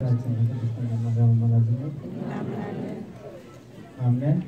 Amen.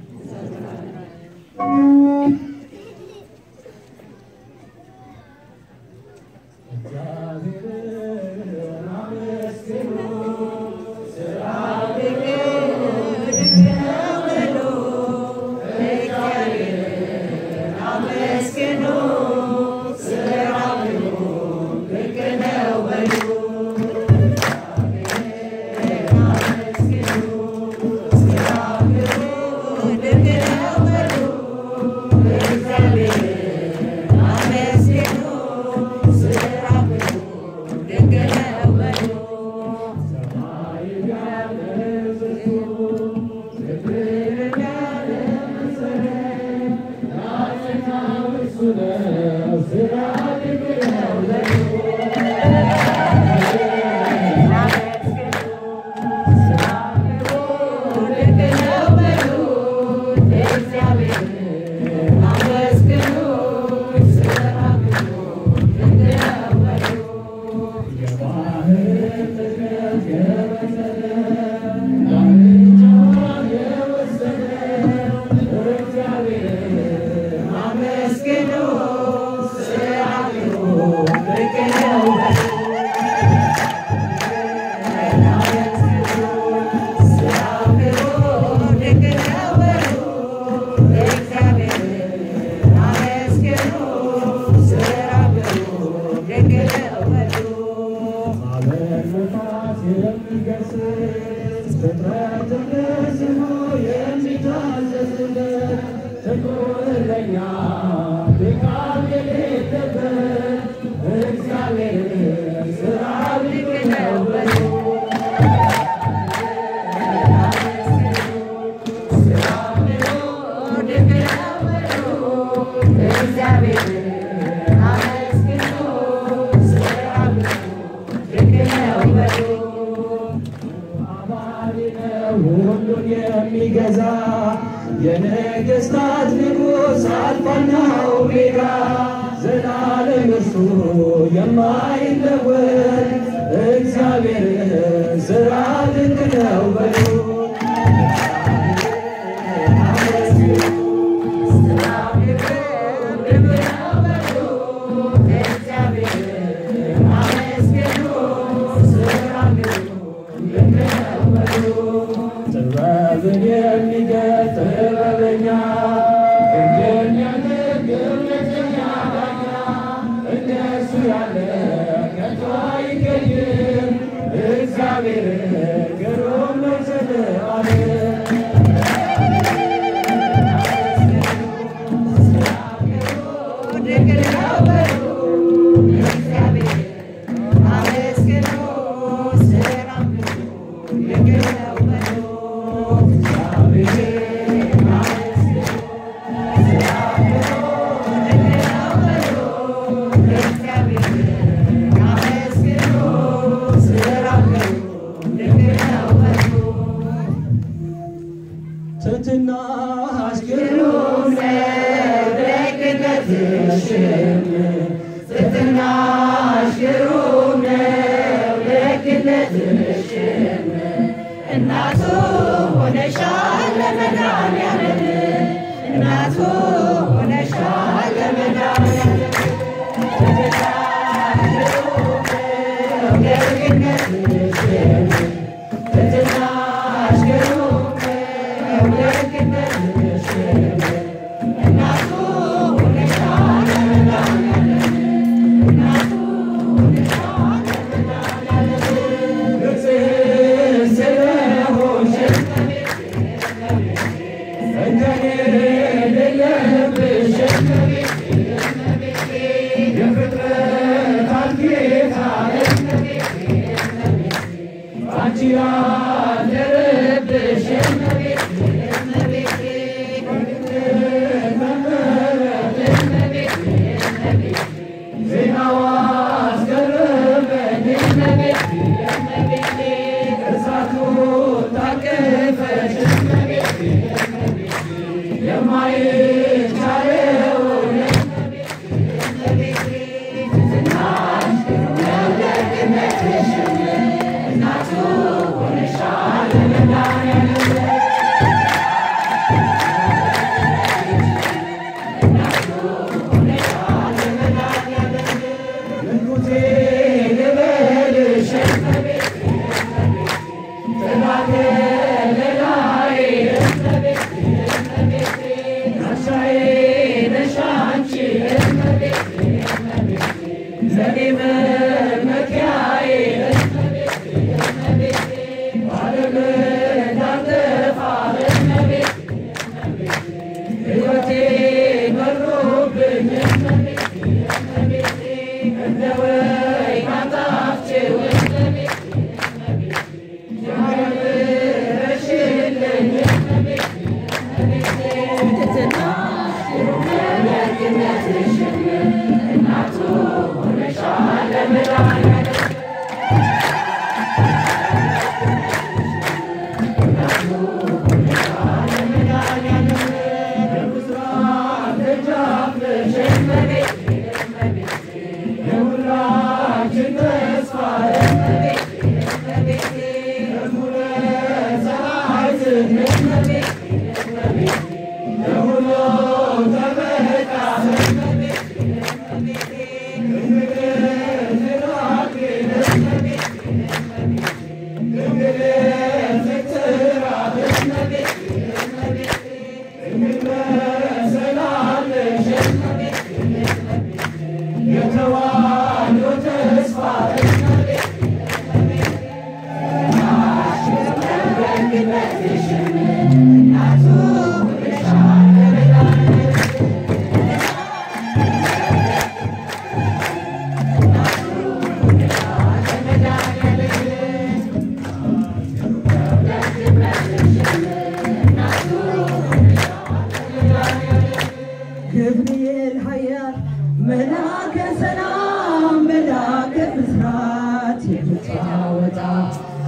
Not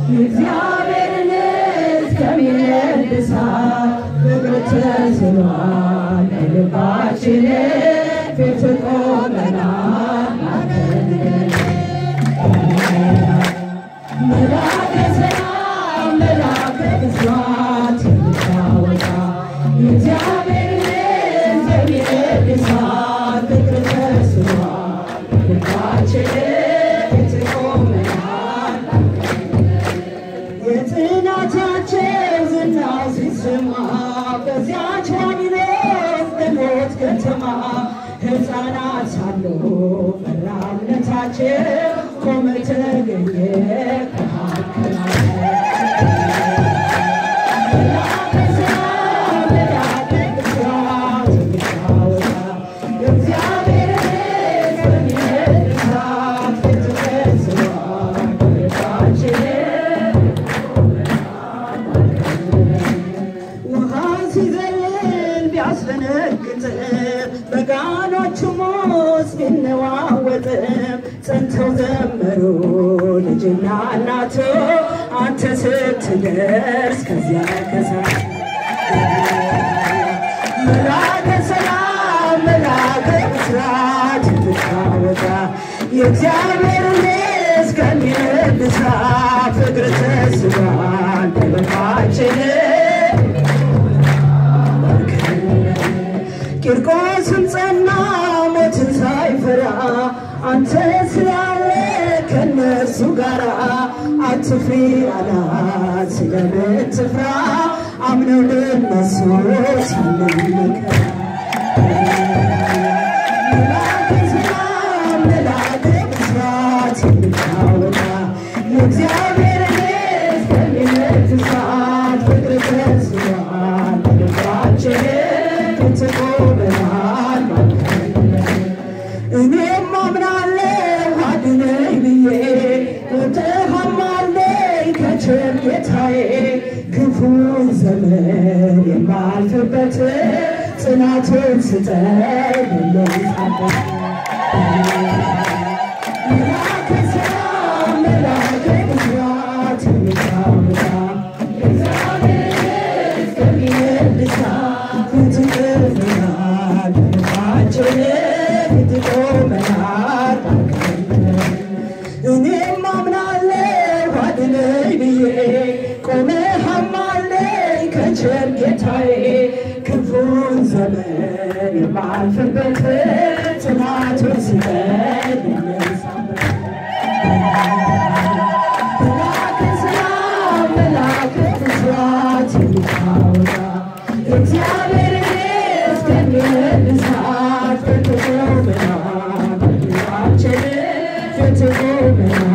እግዚአብሔርን እስከሚነድሳት ፍቅር ተስሏል ልባችን ፊት ቆመናል መላከ ሰላም መላከ ብስራት የምታወጣ እግዚአብሔርን እስከሚነድሳት ፍቅር ተስሏል ልባችን ፊት ቆመናል የጽናታችን ዝና ሲሰማ በዚያች ዋኒኖት በሞት ከተማ ሕፃናት ሳሉ ፈራ እምነታችን ቆመ ተገኘ ከመካከላችን መላከ ሰላም መላከ ብስራት የምታወጣ እግዚአብሔርን እስከሚነድሳት ፊት ተስሏል ልባችን ሲዘል ቢያስደነግጥም በጋኖቹም ውስጥ ቢነዋወጥም ጸንተው ዘመሩ ልጅና እናቱ አንተ ስትደርስ ከዚያ ከሳት መላከ ሰላም መላከ ብስራት የምታወጣ የእግዚአብሔርን እስከሚነድሳት ፍቅር ተስሏል በልባችን ቂርቆስም ጸና ሞትን ሳይፈራ አንተ ስላለ ከነሱ ጋራ አትፍሪ አላት ስለምትፍራ አምነው ለነሱ ሲልከራ መላከ ሰላም መላከ ብስራት የምታወጣ የእግዚአብሔርን እስከሚነድሳት ፍቅር ተስሏል ልባችን ቆመናል እኔም አምናለሁ አድነኝ ብዬ ወጥሃማለኝ ከቸር ጌታዬ ክፉ ዘመን የማልፍበት ጽናትን ስጠኝ የለይታበት መላከ ሰላም መላከ ብስራት የምታወጣ እግዚአብሔርን እስከሚነድሳት ፊት ቆመናል ልባችን ፊት ቆመናል እኔም አምናለሁ አድነኝ ብዬ ቆመሃማለኝ ከቸር ጌታዬ ክፉን ዘመን የማልፍበት ጽናቱን ስጠኝ የምነሳበት መላከ ሰላም መላከ ብስራት የምታወጣ እግዚአብሔርን እስከሚነድሳት ፊት ቆመናል ልባችን ፊት ቆመናል